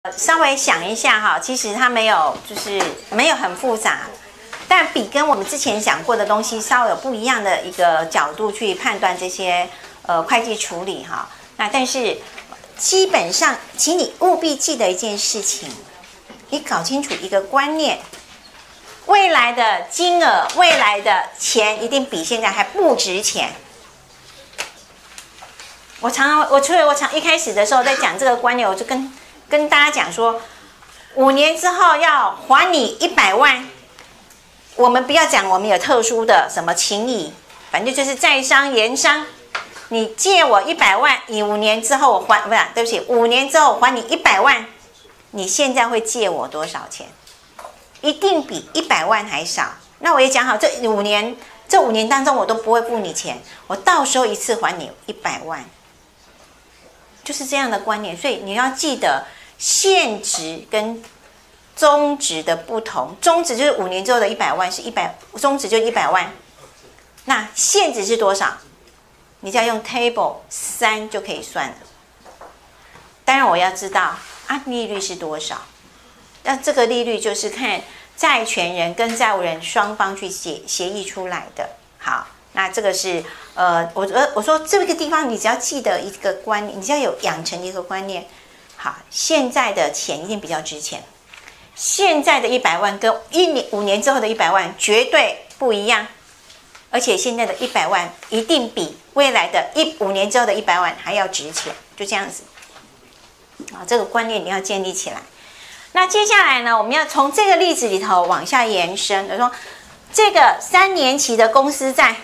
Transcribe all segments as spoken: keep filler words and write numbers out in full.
稍微想一下哈，其实它没有，就是没有很复杂，但比跟我们之前讲过的东西稍微有不一样的一个角度去判断这些呃会计处理哈。那但是基本上，请你务必记得一件事情，你搞清楚一个观念：未来的金额、未来的钱一定比现在还不值钱。我常常，我除了我常一开始的时候在讲这个观念，我就跟跟大家讲说，五年之后要还你一百万，我们不要讲我们有特殊的什么情谊，反正就是在商言商。你借我一百万，你五年之后我还，不是，对不起，五年之后还你一百万，你现在会借我多少钱？一定比一百万还少。那我也讲好，这五年，这五年当中我都不会付你钱，我到时候一次还你一百万，就是这样的观念。所以你要记得现值跟终值的不同，终值就是五年之后的一百万是一百，终值就一百万，那现值是多少？你只要用 table 三就可以算了。当然我要知道啊，利率是多少？那这个利率就是看债权人跟债务人双方去协协议出来的。好，那这个是呃，我我说这个地方你只要记得一个观念，你只要有养成一个观念。好，现在的钱一定比较值钱，现在的一百万跟一年五年之后的一百万绝对不一样。而且现在的一百万一定比未来的一五年之后的一百万还要值钱，就这样子啊，这个观念你要建立起来。那接下来呢，我们要从这个例子里头往下延伸，就说这个三年期的公司债，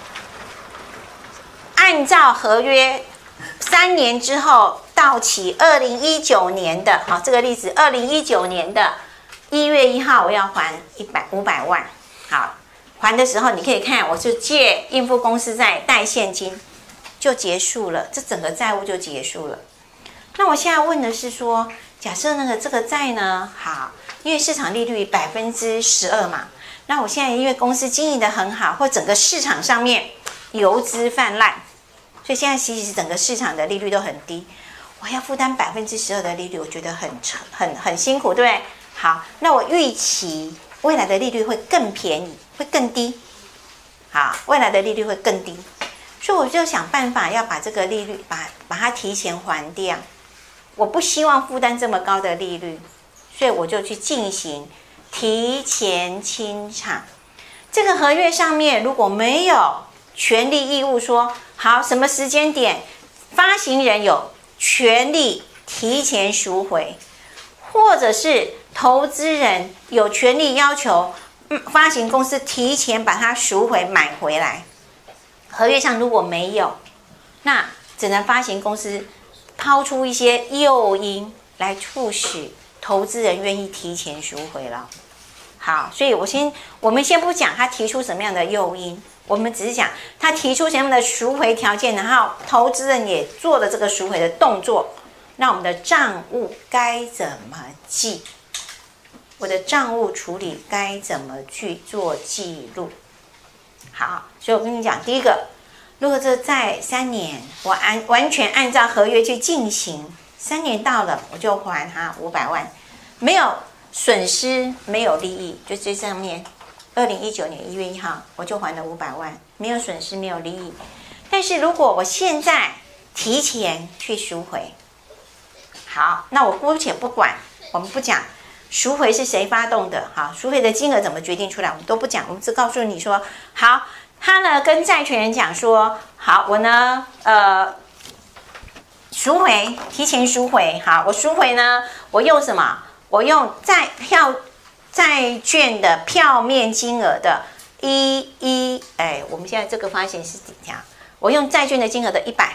按照合约三年之后到期，二零一九年的，好，这个例子二零一九年的一月一号我要还一百五百万，好。还的时候，你可以看，我就借应付公司债贷现金，就结束了，这整个债务就结束了。那我现在问的是说，假设那个这个债呢，好，因为市场利率百分之十二嘛，那我现在因为公司经营的很好，或整个市场上面游资泛滥，所以现在其实整个市场的利率都很低，我要负担百分之十二的利率，我觉得很很很辛苦，对不对？好，那我预期未来的利率会更便宜，会更低。好，未来的利率会更低，所以我就想办法要把这个利率把把它提前还掉。我不希望负担这么高的利率，所以我就去进行提前清偿。这个合约上面如果没有权利义务说好什么时间点发行人有权利提前赎回，或者是投资人有权利要求发行公司提前把它赎回买回来，合约上如果没有，那只能发行公司抛出一些诱因来促使投资人愿意提前赎回了。好，所以我先我们先不讲他提出什么样的诱因，我们只是讲他提出什么样的赎回条件，然后投资人也做了这个赎回的动作，那我们的账务该怎么记？我的账务处理该怎么去做记录？好，所以我跟你讲，第一个，如果这在三年，我按完全按照合约去进行，三年到了我就还他五百万，没有损失，没有利益，就这上面，二零一九年一月一号我就还了五百万，没有损失，没有利益。但是如果我现在提前去赎回，好，那我姑且不管，我们不讲。赎回是谁发动的？好，赎回的金额怎么决定出来？我们都不讲，我们只告诉你说，好，他呢跟债权人讲说，好，我呢，呃，赎回，提前赎回，好，我赎回呢，我用什么？我用债票债券的票面金额的一一，哎，我们现在这个发行是怎样？我用债券的金额的一百，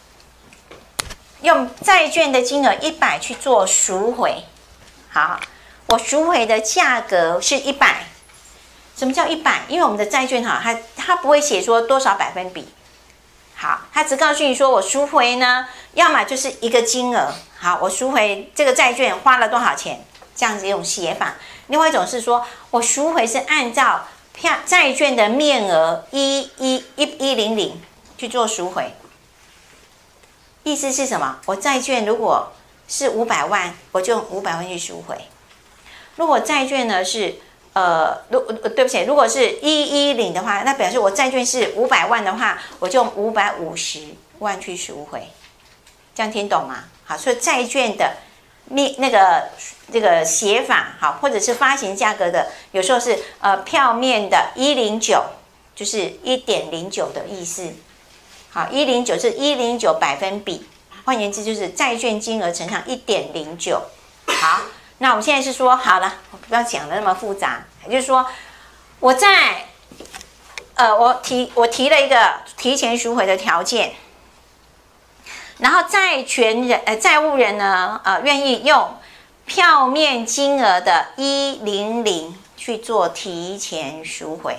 用债券的金额一百去做赎回，好。我赎回的价格是一百，什么叫一百？因为我们的债券哈，它它不会写说多少百分比，好，它只告诉你说我赎回呢，要么就是一个金额，好，我赎回这个债券花了多少钱，这样子一种写法。另外一种是说我赎回是按照票债券的面额一一一一零零去做赎回，意思是什么？我债券如果是五百万，我就用五百万去赎回。如果债券呢是呃，如对不起，如果是一一零的话，那表示我债券是五百万的话，我就用五百五十万去赎回。这样听懂吗？好，所以债券的面那个这个写法，好，或者是发行价格的，有时候是呃票面的一零九，就是一点零九的意思。好，一零九是一零九百分比，换言之就是债券金额乘上一点零九。好，那我们现在是说好了，我不要讲的那么复杂，也就是说我在呃我提我提了一个提前赎回的条件。然后债权人呃债务人呢呃愿意用票面金额的一零零去做提前赎回。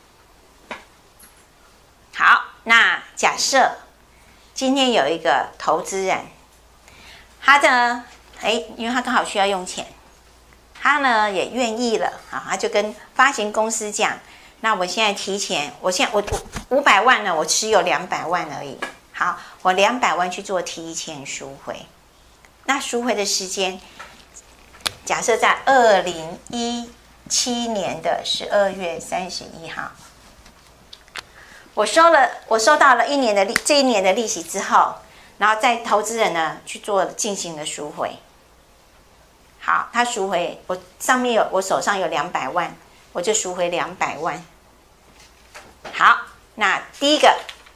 好，那假设今天有一个投资人，他的哎，因为他刚好需要用钱，他呢也愿意了啊，他就跟发行公司讲，那我现在提前，我现在我五百万呢，我持有两百万而已。好，我两百万去做提前赎回，那赎回的时间，假设在二零一七年的十二月三十一号，我收了，我收到了一年的利，这一年的利息之后，然后再投资人呢去做进行了赎回。好，他赎回，我上面有我手上有两百万，我就赎回两百万。好，那第一个。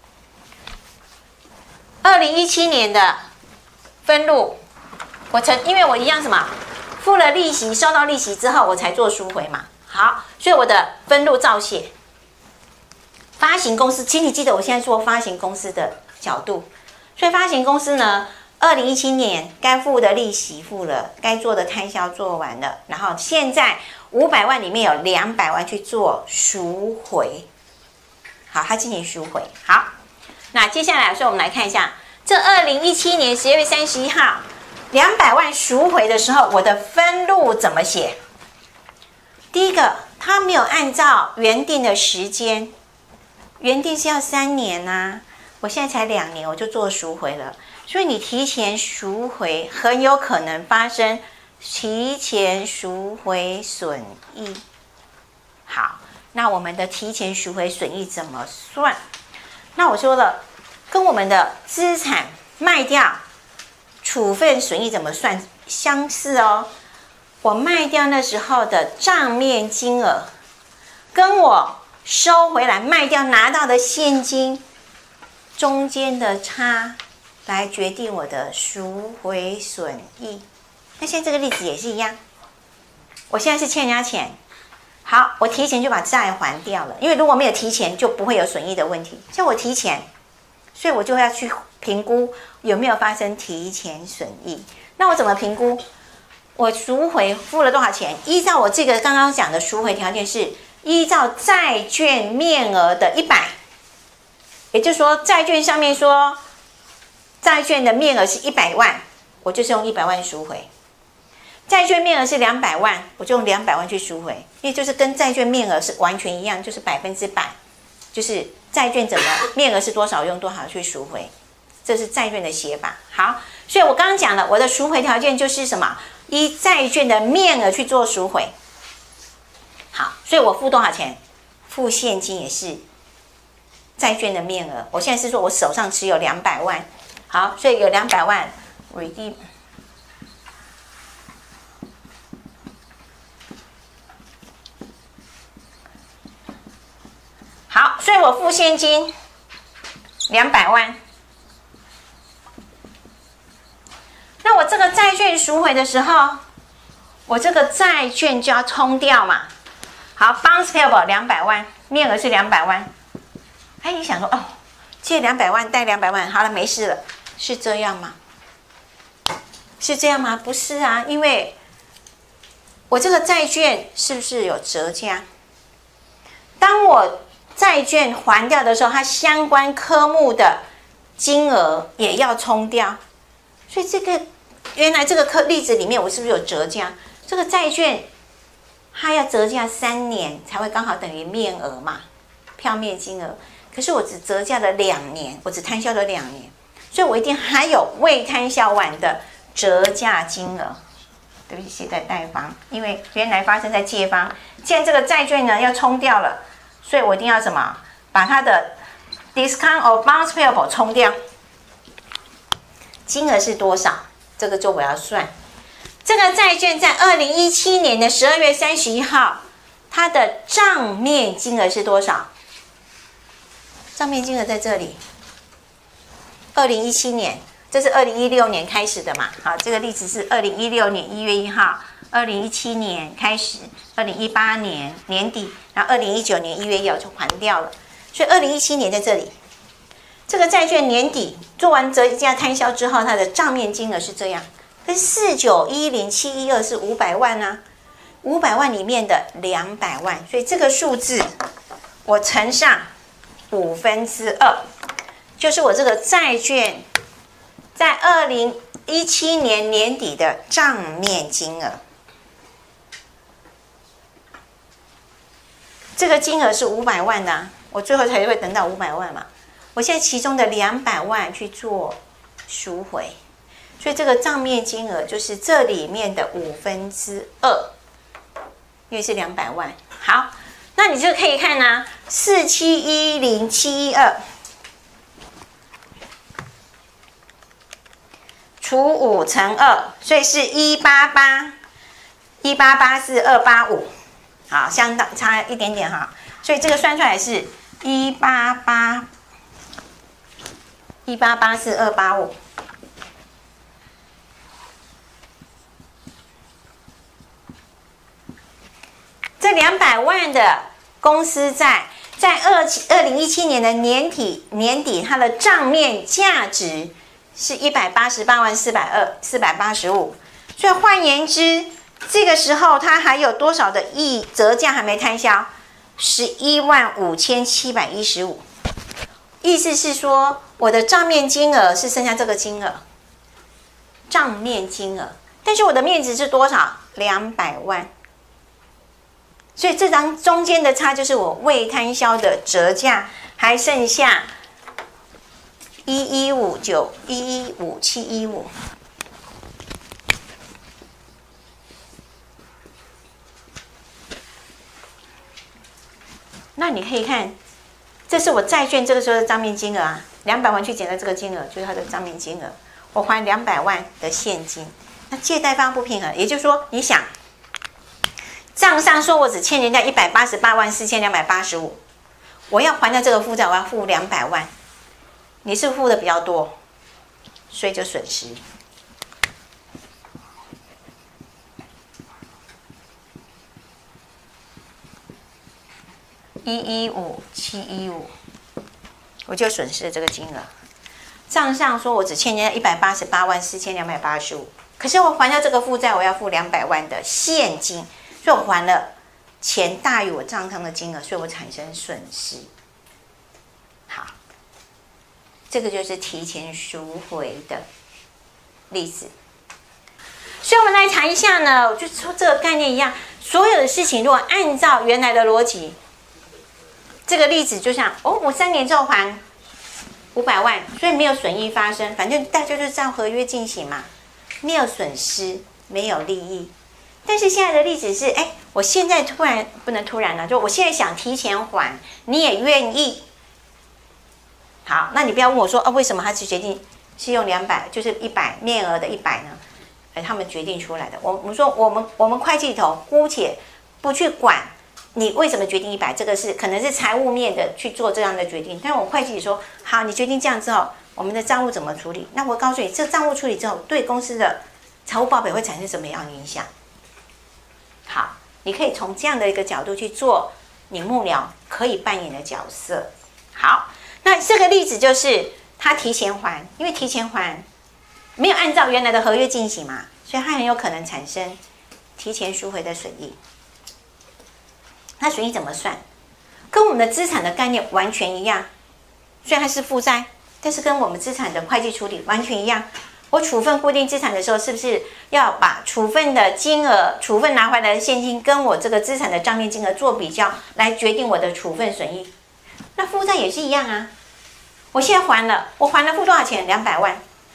二零一七年的分录，我曾因为我一样什么付了利息，收到利息之后我才做赎回嘛。好，所以我的分录照写。发行公司，请你记得我现在做发行公司的角度，所以发行公司呢，二零一七年该付的利息付了，该做的开销做完了，然后现在五百万里面有两百万去做赎回。好，他进行赎回。好。那接下来，所以我们来看一下，这二零一七年十月三十一号，两百万赎回的时候，我的分录怎么写？第一个，他没有按照原定的时间，原定是要三年啊，我现在才两年，我就做赎回了，所以你提前赎回，很有可能发生提前赎回损益。好，那我们的提前赎回损益怎么算？那我说了，跟我们的资产卖掉处分损益怎么算相似哦。我卖掉那时候的账面金额，跟我收回来卖掉拿到的现金中间的差，来决定我的赎回损益。那现在这个例子也是一样，我现在是欠人家钱。好，我提前就把债还掉了，因为如果没有提前，就不会有损益的问题。像我提前，所以我就要去评估有没有发生提前损益。那我怎么评估？我赎回付了多少钱？依照我这个刚刚讲的赎回条件是依照债券面额的一百，也就是说债券上面说债券的面额是一百万，我就是用一百万赎回。债券面额是两百万，我就用两百万去赎回，因为就是跟债券面额是完全一样，就是百分之百，就是债券怎么面额是多少用多少去赎回，这是债券的写法。好，所以我刚刚讲了，我的赎回条件就是什么？依债券的面额去做赎回。好，所以我付多少钱？付现金也是债券的面额。我现在是说我手上持有两百万，好，所以有两百万 redeem。好，所以我付现金两百万。那我这个债券赎回的时候，我这个债券就要冲掉嘛。好 ，bonds payable 两百万，面额是两百万。哎，你想说哦，借两百万贷两百万，好了，没事了，是这样吗？是这样吗？不是啊，因为我这个债券是不是有折价？当我债券还掉的时候，它相关科目的金额也要冲掉，所以这个原来这个课例子里面，我是不是有折价？这个债券它要折价三年才会刚好等于面额嘛，票面金额。可是我只折价了两年，我只摊销了两年，所以我一定还有未摊销完的折价金额，对不起，写在贷方，因为原来发生在借方，现在这个债券呢要冲掉了，所以我一定要什么？把它的 discount of bonds payable 冲掉，金额是多少？这个就我要算。这个债券在二零一七年的十二月三十一号，它的账面金额是多少？账面金额在这里。二零一七年，这是二零一六年开始的嘛？好，这个例子是二零一六年一月一号，二零一七年开始，二零一八年年底，然后二零一九年一月一号就还掉了。所以二零一七年在这里，这个债券年底做完折价摊销之后，它的账面金额是这样。跟四九一零七一二是五百万啊，五百万里面的两百万，所以这个数字我乘上五分之二，就是我这个债券在二零一七年年底的账面金额。这个金额是五百万的、啊，我最后才会等到五百万嘛。我现在其中的两百万去做赎回，所以这个账面金额就是这里面的五分之二，因为是两百万。好，那你就可以看啊，四七一零七一二除五乘二，所以是一八八，一八八是二八五。好，相当差一点点哈，所以这个算出来是一八八，一八八是二八五。这两百万的公司债，在二二零一七年的年底年底，它的账面价值是一百八十八万四百二四百八十五，所以换言之。这个时候，它还有多少的溢折价还没摊销？十一万五千七百一十五。意思是说，我的账面金额是剩下这个金额，账面金额，但是我的面值是多少？两百万。所以这张中间的差就是我未摊销的折价，还剩下一一五九一一五七一五。那你可以看，这是我债券这个时候的账面金额啊，两百万去减掉这个金额，就是它的账面金额。我还两百万的现金，那借贷方不平衡，也就是说，你想，账上说我只欠人家一百八十八万四千两百八十五，我要还掉这个负债，我要付两百万，你是付的比较多，所以就损失。一一五七一五，我就损失了这个金额。账上说我只欠人家一百八十八万四千两百八十五，可是我还掉这个负债，我要付两百万的现金，所以我还了钱大于我账上的金额，所以我产生损失。好，这个就是提前赎回的例子。所以我们来谈一下呢，我就说这个概念一样，所有的事情如果按照原来的逻辑。这个例子就像哦，我三年之后还五百万，所以没有损益发生，反正大家就是照合约进行嘛，没有损失，没有利益。但是现在的例子是，哎，我现在突然不能突然了，就我现在想提前还，你也愿意。好，那你不要问我说，啊，为什么他是决定是用两百，就是一百面额的一百呢？哎，他们决定出来的。我我们说，我们我们会计里头姑且不去管。你为什么决定一百？这个是可能是财务面的去做这样的决定。但我会计说，好，你决定这样之后，我们的账务怎么处理？那我告诉你，这账务处理之后，对公司的财务报表会产生什么样的影响？好，你可以从这样的一个角度去做你幕僚可以扮演的角色。好，那这个例子就是他提前还，因为提前还没有按照原来的合约进行嘛，所以它很有可能产生提前赎回的损益。那损益怎么算？跟我们的资产的概念完全一样，虽然它是负债，但是跟我们资产的会计处理完全一样。我处分固定资产的时候，是不是要把处分的金额、处分拿回来的现金跟我这个资产的账面金额做比较，来决定我的处分损益？那负债也是一样啊。我现在还了，我还了付多少钱？两百万。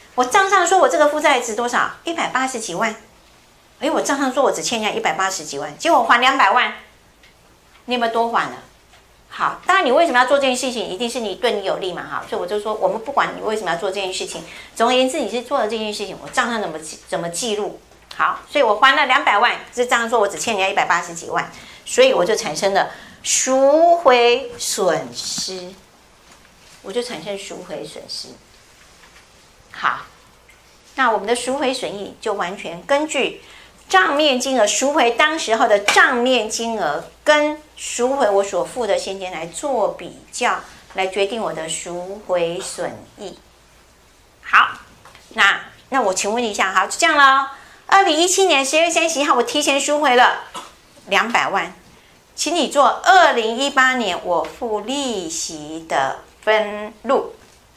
我账上说我这个负债值多少？一百八十几万。哎，我账上说我只欠人家一百八十几万，结果还两百万，你有没有多还了？好，当然你为什么要做这件事情，一定是你对你有利嘛，哈，所以我就说，我们不管你为什么要做这件事情，总而言之，你是做了这件事情，我账上怎么怎么记录？好，所以我还了两百万，这账上说我只欠人家一百八十几万，所以我就产生了赎回损失，我就产生赎回损失。好，那我们的赎回损益就完全根据账面金额赎回当时候的账面金额跟赎回我所付的现金来做比较，来决定我的赎回损益。好，那那我请问一下，好，就这样了。二零一七年十月三十一号，我提前赎回了两百万，请你做二零一八年我付利息的分录。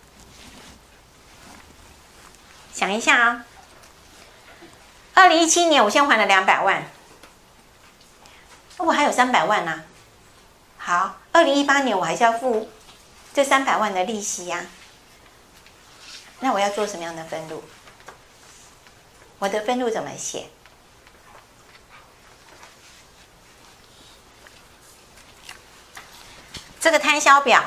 想一下啊，二零一七年我先还了两百万，我还有三百万啊。好，二零一八年我还是要付这三百万的利息呀、啊。那我要做什么样的分录？我的分录怎么写？这个摊销表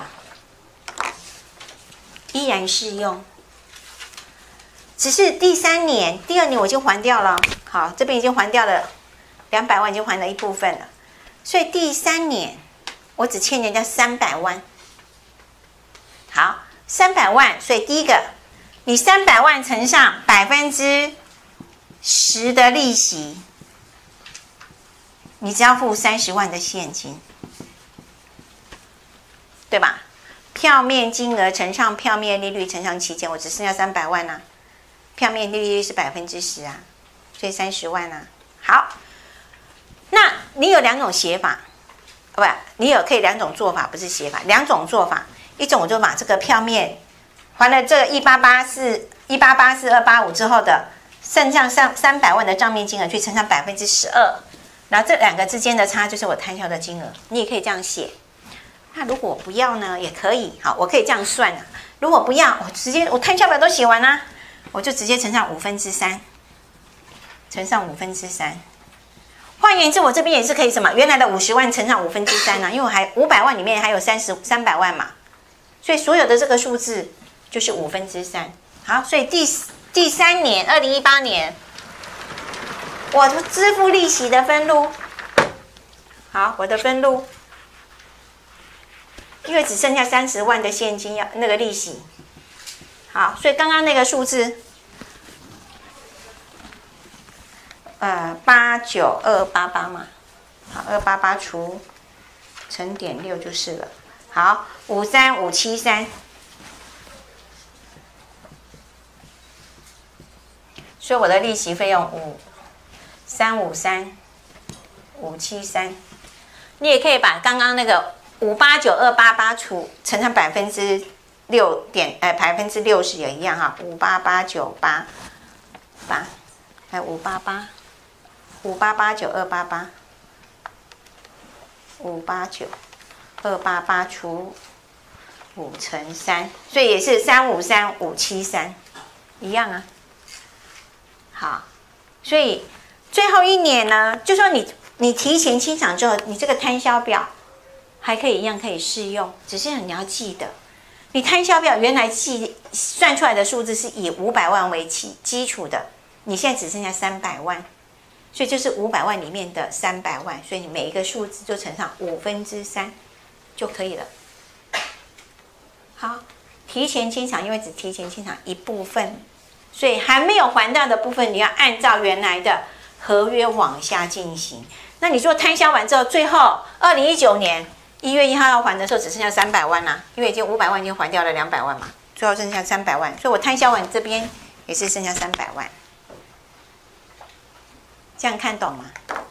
依然适用，只是第三年、第二年我就还掉了。好，这边已经还掉了两百万，已经还了一部分了，所以第三年我只欠人家三百万。好，三百万，所以第一个，你三百万乘上百分之十的利息，你只要付三十万的现金，对吧？票面金额乘上票面利率乘上期间，我只剩下三百万啊。票面利率是百分之十啊，所以三十万啊。好，那你有两种写法，不，你有可以两种做法，不是写法，两种做法。一种我就把这个票面还了这一八八四一八八四二八五之后的剩下三三百万的账面金额去乘上百分之十二，然后这两个之间的差就是我摊销的金额。你也可以这样写。那如果我不要呢，也可以。好，我可以这样算啊。如果不要，我直接我摊销表都写完啦、啊，我就直接乘上五分之三，乘上五分之三。换言之，我这边也是可以什么？原来的五十万乘上五分之三啊，因为我还五百万里面还有三十三百万嘛，所以所有的这个数字就是五分之三。好，所以第第三年，二零一八年，我支付利息的分录，好，我的分录，因为只剩下三十万的现金要那个利息，好，所以刚刚那个数字。呃，八九二八八嘛，好，二八八除乘点六就是了。好，五三五七三，所以我的利息费用五三五三五七三。你也可以把刚刚那个五八九二八八除乘上百分之六点，呃，百分之六十也一样哈，五八八九八八，还有五八八。五八八九二八八，五八九二八八除五乘三，所以也是三五三五七三，一样啊。好，所以最后一年呢，就说你你提前清偿之后，你这个摊销表还可以一样可以适用，只是你要记得，你摊销表原来计算出来的数字是以五百万为基基础的，你现在只剩下三百万。所以就是五百万里面的三百万，所以你每一个数字就乘上五分之三就可以了。好，提前清偿，因为只提前清偿一部分，所以还没有还掉的部分，你要按照原来的合约往下进行。那你说摊销完之后，最后二零一九年一月一号要还的时候，只剩下三百万啦、啊，因为已经五百万已经还掉了两百万嘛，最后剩下三百万，所以我摊销完这边也是剩下三百万。这样看懂吗？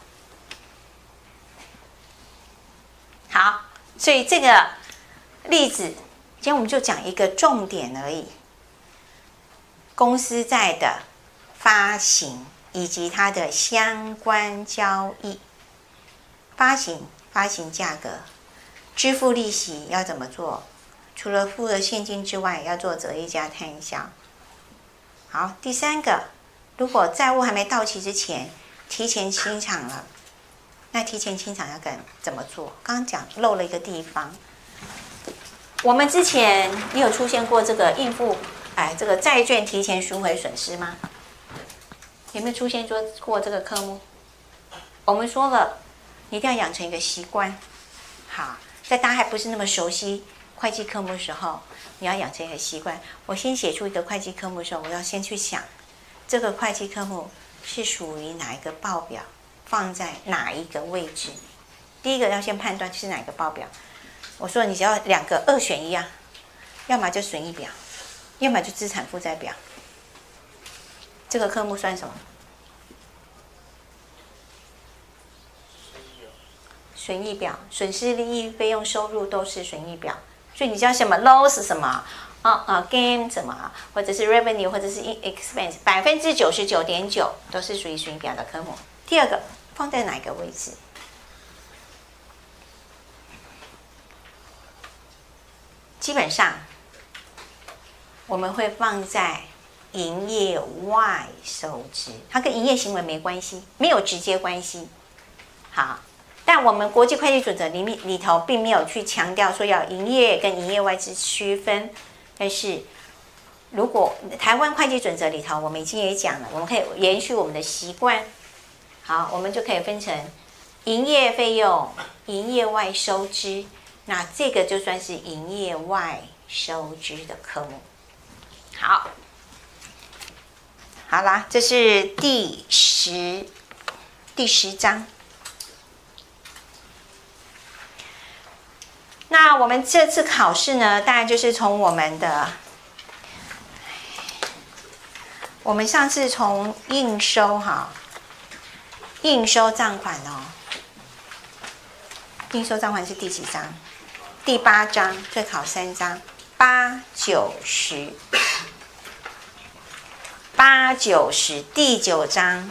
好，所以这个例子，今天我们就讲一个重点而已。公司债的发行以及它的相关交易，发行发行价格，支付利息要怎么做？除了付了现金之外，要做折溢价摊销。 好，第三个，如果债务还没到期之前提前清偿了，那提前清偿要跟怎么做？刚刚讲漏了一个地方。我们之前你有出现过这个应付哎这个债券提前赎回损失吗？有没有出现过这个科目？我们说了，你一定要养成一个习惯。好，在大家还不是那么熟悉会计科目的时候，你要养成一个习惯。我先写出一个会计科目的时候，我要先去想这个会计科目是属于哪一个报表，放在哪一个位置。第一个要先判断是哪个报表。我说你只要两个二选一啊，要么就损益表，要么就资产负债表。这个科目算什么？损益表，损失、利益、费用、收入都是损益表。所以你叫什么 loss 什么啊啊 gain 什么，或者是 revenue 或者是 expense， 百分之九十九点九都是属于损益表的科目。第二个放在哪个位置？基本上我们会放在营业外收支，它跟营业行为没关系，没有直接关系。好，但我们国际会计准则里面里头并没有去强调说要营业跟营业外之区分，但是如果台湾会计准则里头我们已经也讲了，我们可以延续我们的习惯，好，我们就可以分成营业费用、营业外收支。那这个就算是营业外收支的科目。好，好啦，这是第十第十章。那我们这次考试呢，当然就是从我们的，我们上次从应收哈，应收账款哦，应收账款是第几章？第八章，最考三章，八九十，八九十，第九章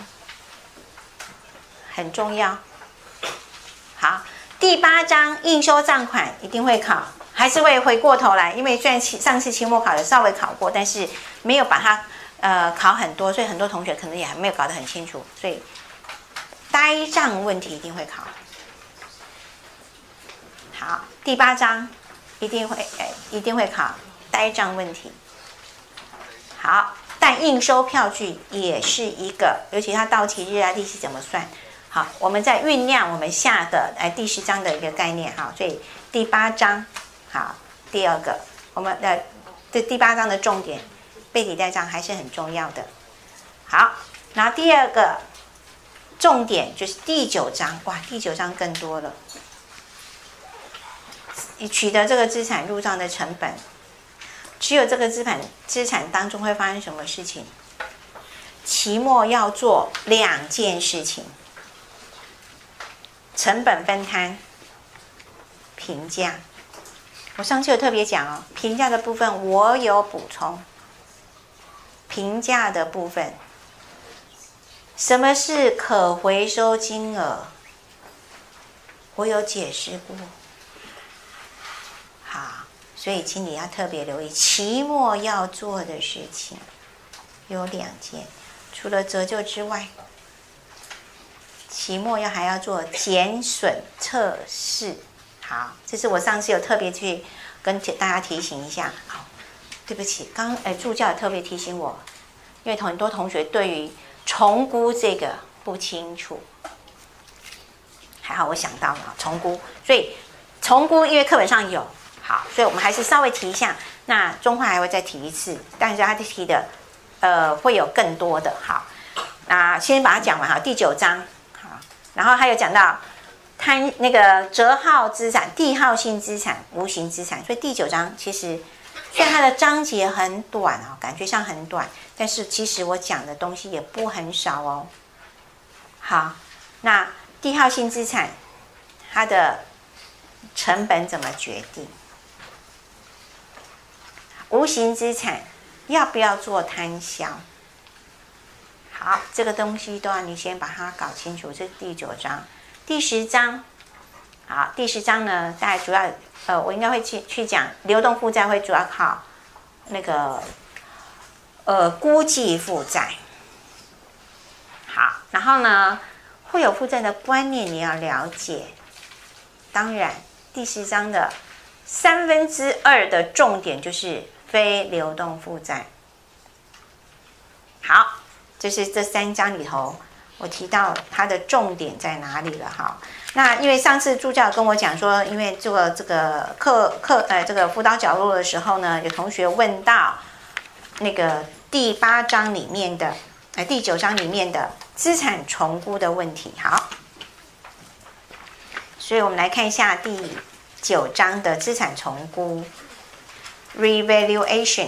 很重要。好，第八章应收账款一定会考，还是会回过头来，因为虽然上次期末考的稍微考过，但是没有把它呃考很多，所以很多同学可能也还没有搞得很清楚，所以呆账问题一定会考。好，第八章一定会，哎，一定会考呆账问题。好，但应收票据也是一个，尤其它到期日啊、利息怎么算？好，我们在酝酿我们下的哎第十章的一个概念。好，所以第八章，好，第二个，我们的这第八章的重点，备抵呆账还是很重要的。好，然后第二个重点就是第九章，哇，第九章更多了。你取得这个资产入账的成本，只有这个资产资产当中会发生什么事情？期末要做两件事情：成本分摊、评价。我上次有特别讲哦，评价的部分我有补充。评价的部分，什么是可回收金额？我有解释过。好，所以请你要特别留意，期末要做的事情有两件，除了折旧之外，期末要还要做减损测试。好，这是我上次有特别去跟大家提醒一下。好，对不起，刚哎助教也特别提醒我，因为很多同学对于重估这个不清楚，还好我想到了重估，所以重估因为课本上有。好，所以我们还是稍微提一下。那中华还会再提一次，但是他提的，呃，会有更多的。好，那先把它讲完哈。第九章，好，然后还有讲到摊那个折号资产、缔号性资产、无形资产。所以第九章其实虽然它的章节很短哦，感觉上很短，但是其实我讲的东西也不很少哦。好，那缔号性资产它的成本怎么决定？无形资产要不要做摊销？好，这个东西都要你先把它搞清楚。这是第九章，第十章。好，第十章呢，大概主要呃，我应该会去去讲流动负债会主要靠那个呃估计负债。好，然后呢，会有负债的观念你要了解。当然，第十章的三分之二的重点就是非流动负债。好，这是这三章里头我提到它的重点在哪里了哈。那因为上次助教跟我讲说，因为这个这个课课呃这个辅导角落的时候呢，有同学问到那个第八章里面的呃第九章里面的资产重估的问题。好，所以我们来看一下第九章的资产重估 revaluation。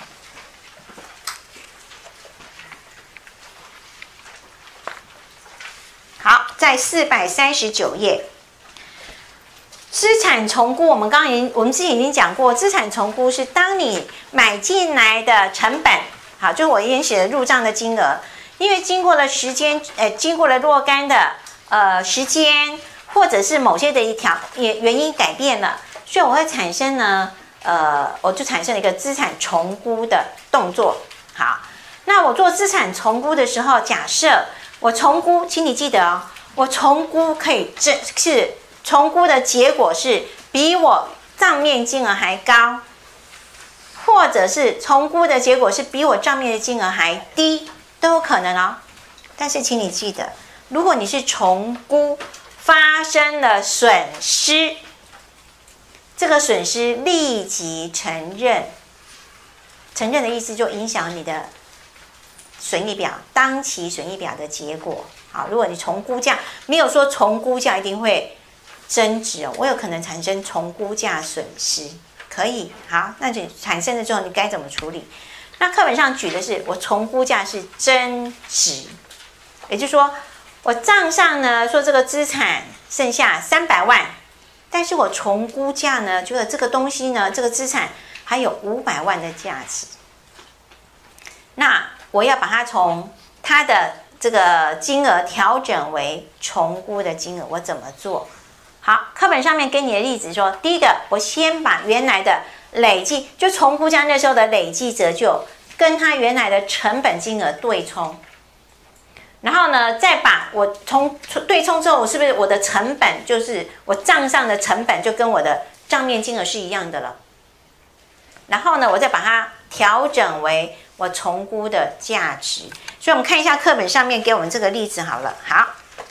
好，在四百三十九页，资产重估，我们刚刚已经，我们之前已经讲过，资产重估是当你买进来的成本，好，就是我以前写的入账的金额，因为经过了时间，呃，经过了若干的呃时间，或者是某些的一条也原因改变了，所以我会产生呢，呃，我就产生了一个资产重估的动作。好，那我做资产重估的时候，假设我重估，请你记得哦，我重估可以这是重估的结果是比我账面金额还高，或者是重估的结果是比我账面的金额还低，都有可能哦。但是请你记得，如果你是重估发生了损失，这个损失立即承认，承认的意思就影响你的损益表当期损益表的结果。好，如果你重估价，没有说重估价一定会增值哦，我有可能产生重估价损失，可以。好，那你产生了之后，你该怎么处理？那课本上举的是我重估价是增值，也就是说，我账上呢说这个资产剩下三百万，但是我重估价呢，觉得这个东西呢，这个资产还有五百万的价值，那我要把它从它的这个金额调整为重估的金额，我怎么做？好，课本上面给你的例子说，第一个，我先把原来的累计，就重估价那时候的累计折旧，跟它原来的成本金额对冲，然后呢，再把我从对冲之后，我是不是我的成本就是我账上的成本就跟我的账面金额是一样的了？然后呢，我再把它调整为我重估的价值。所以我们看一下课本上面给我们这个例子好了。好，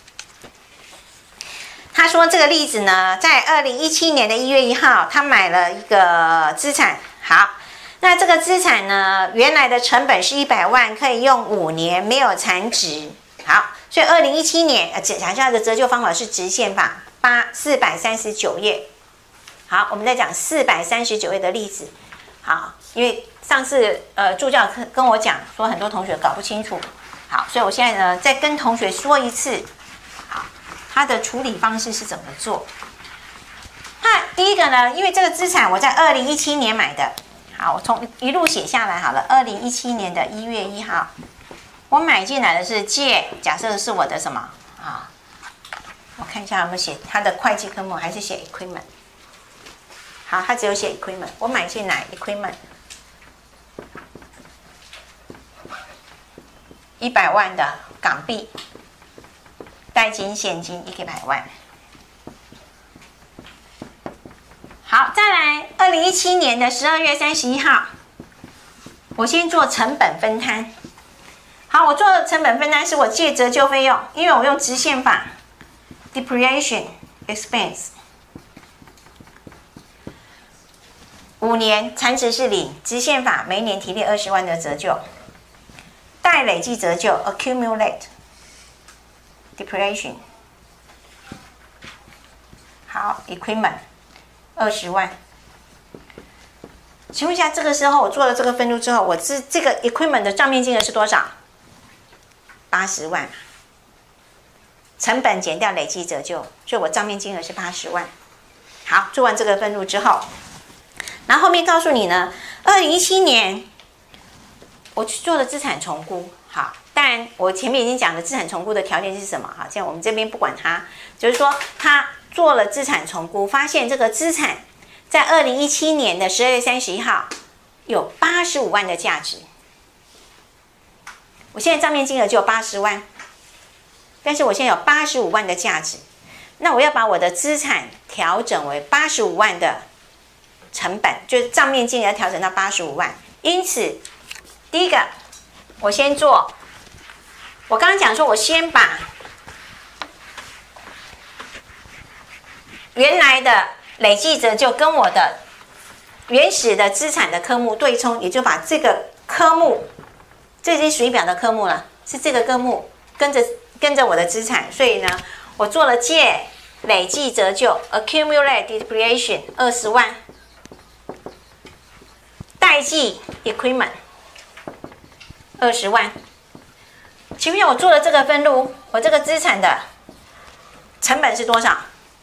他说这个例子呢，在二零一七年的一月一号，他买了一个资产。好，那这个资产呢，原来的成本是一百万，可以用五年，没有残值。好，所以二零一七年，呃，讲下的折旧方法是直线法，八四百三十九页。好，我们再讲四百三十九页的例子。好，因为上次呃助教跟我讲说很多同学搞不清楚，好，所以我现在呢再跟同学说一次，好，它的处理方式是怎么做？那第一个呢，因为这个资产我在二零一七年买的，好，我从一路写下来好了。二零一七年的一月一号，我买进来的是借，假设是我的什么啊？我看一下有没有写它的会计科目，还是写 equipment。好，它只有写 equipment， 我买进来 equipment 一百万的港币，代金现金一百万。好，再来二零一七年的十二月三十一号，我先做成本分摊。好，我做的成本分摊是我借折旧费用，因为我用直线法 depreciation expense。五年残值是零，直线法每年提列二十万的折旧，待累计折旧 accumulate depreciation。好 ，equipment 二十万。请问一下，这个时候我做了这个分录之后，我这这个 equipment 的账面金额是多少？八十万。成本减掉累计折旧，所以我账面金额是八十万。好，做完这个分录之后。然后后面告诉你呢，二零一七年我去做了资产重估。好，当然我前面已经讲了资产重估的条件是什么。好，现在我们这边不管它，就是说他做了资产重估，发现这个资产在二零一七年的十二月三十一号有八十五万的价值。 我现在账面金额只有八十万，但是我现在有八十五万的价值，那我要把我的资产调整为八十五万的成本，就是账面金额调整到八十五万。因此，第一个，我先做，我刚刚讲说，我先把原来的累计折旧跟我的原始的资产的科目对冲，也就把这个科目，这些属于表的科目了，是这个科目跟着跟着我的资产，所以呢，我做了借累计折旧 accumulate depreciation 二十万，代记 equipment 二十万。请问我做了这个分录，我这个资产的成本是多少？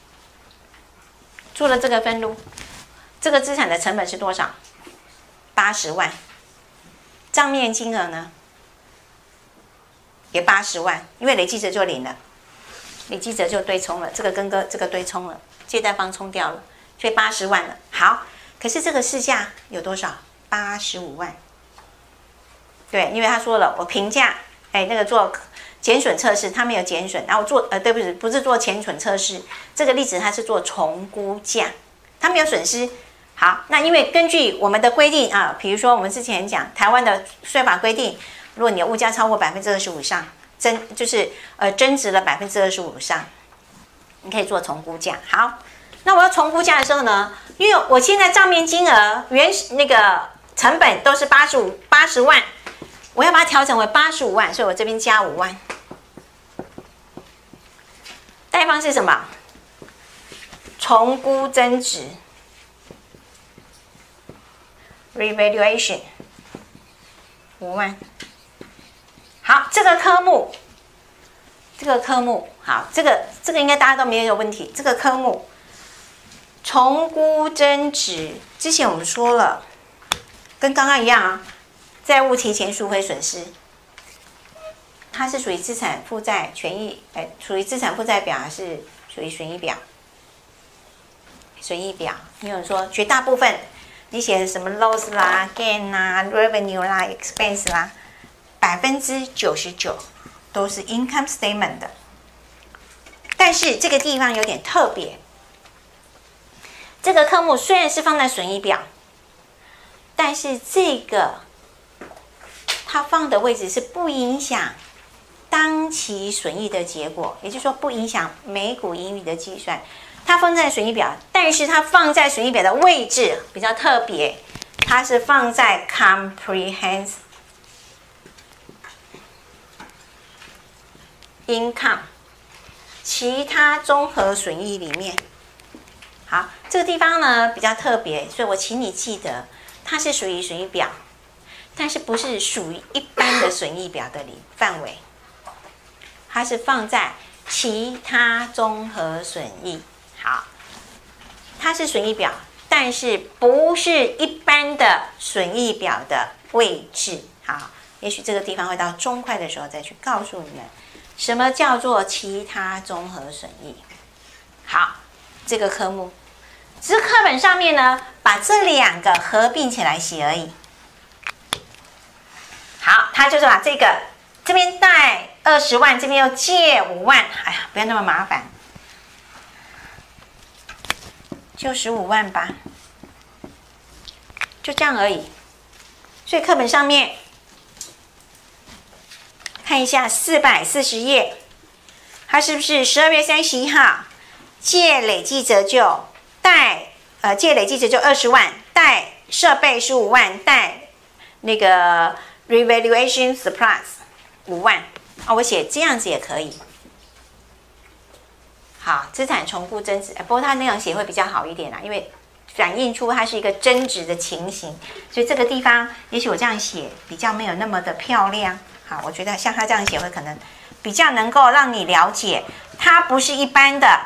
做了这个分录，这个资产的成本是多少？八十万。账面金额呢？也八十万，因为累计折旧零了，累计折旧对冲了，这个跟个这个对冲了，借贷方冲掉了，所以八十万了。好，可是这个市价有多少？八十五万。对，因为他说了，我评价，哎，那个做减损测试，他没有减损，然后做呃，对不起，不是做减损测试，这个例子它是做重估价，它没有损失。好，那因为根据我们的规定啊，比如说我们之前讲台湾的税法规定，如果你的物价超过百分之二十五以上，增就是呃增值了百分之二十五以上，你可以做重估价。好，那我要重估价的时候呢，因为我现在账面金额原始那个成本都是八十五八十万，我要把它调整为八十五万，所以我这边加五万。贷方是什么？重估增值 revaluation 五万。好，这个科目，这个科目好，这个这个应该大家都没有问题。这个科目重估增值，之前我们说了，跟刚刚一样啊，债务提前赎回损失。它是属于资产负债权益，哎，属于资产负债表还是属于损益表？损益表，你有说绝大部分你写的什么 loss 啦、gain 啦、revenue 啦、expense 啦，百分之九十九都是 income statement 的。但是这个地方有点特别，这个科目虽然是放在损益表，但是这个它放的位置是不影响当期损益的结果，也就是说不影响每股盈余的计算。它放在损益表，但是它放在损益表的位置比较特别，它是放在 comprehensive income 其他综合损益里面。好，这个地方呢比较特别，所以我请你记得，它是属于损益表，但是不是属于一般的损益表的里范围。它是放在其他综合损益。好，它是损益表，但是不是一般的损益表的位置。好，也许这个地方会到中快的时候再去告诉你们，什么叫做其他综合损益。好，这个科目，只是课本上面呢，把这两个合并起来写而已。好，它就是把这个这边贷二十万，这边又借五万，哎呀，不要那么麻烦，就十五万吧，就这样而已。所以课本上面看一下四百四十页，它是不是十二月三十一号借累计折旧贷呃借累计折旧二十万，贷设备十五万，贷那个 revaluation surplus 五万啊，我写这样子也可以。好，资产重估增值，不过它那样写会比较好一点啦，因为反映出它是一个增值的情形，所以这个地方也许我这样写比较没有那么的漂亮。好，我觉得像它这样写会可能比较能够让你了解，它不是一般的，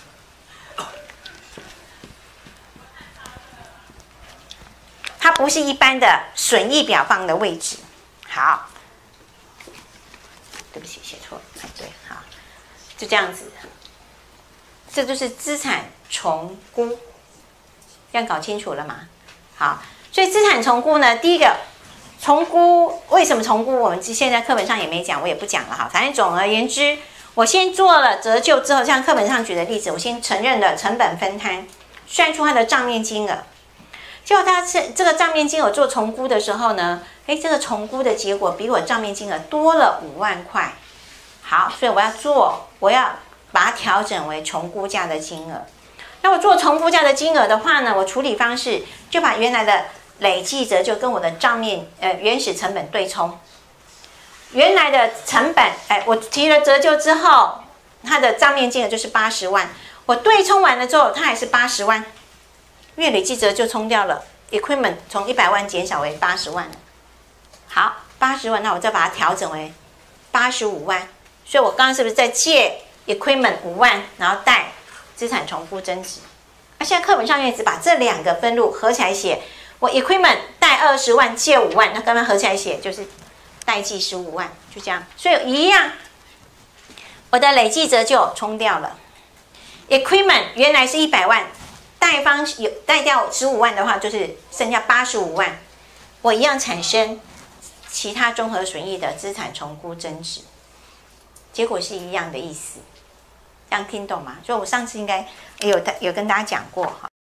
它不是一般的损益表放的位置。好，对不起，写错了，哎，对，好，就这样子。这就是资产重估，这样搞清楚了吗？好，所以资产重估呢，第一个重估为什么重估？我们现在课本上也没讲，我也不讲了哈。反正总而言之，我先做了折旧之后，像课本上举的例子，我先承认了成本分摊，算出它的账面金额。结果它是这个账面金额做重估的时候呢，哎，这个重估的结果比我账面金额多了五万块。好，所以我要做，我要把它调整为重估价的金额。那我做重估价的金额的话呢，我处理方式就把原来的累计折旧跟我的账面呃原始成本对冲。原来的成本，哎，我提了折旧之后，它的账面金额就是八十万，我对冲完了之后，它还是八十万，因为累计折旧冲掉了 ，equipment 从一百万减少为八十万。好，八十万，那我再把它调整为八十五万，所以我刚刚是不是在借 equipment 五万，然后贷资产重复增值？那现在课本上面只把这两个分录合起来写，我 equipment 贷二十万，借五万，那刚刚合起来写就是贷记十五万，就这样。所以一样，我的累计折旧冲掉了 ，equipment 原来是一百万，贷方有贷掉十五万的话，就是剩下八十五万，我一样产生其他综合损益的资产重估增值，结果是一样的意思。这样听懂吗？所以我上次应该有有跟大家讲过哈。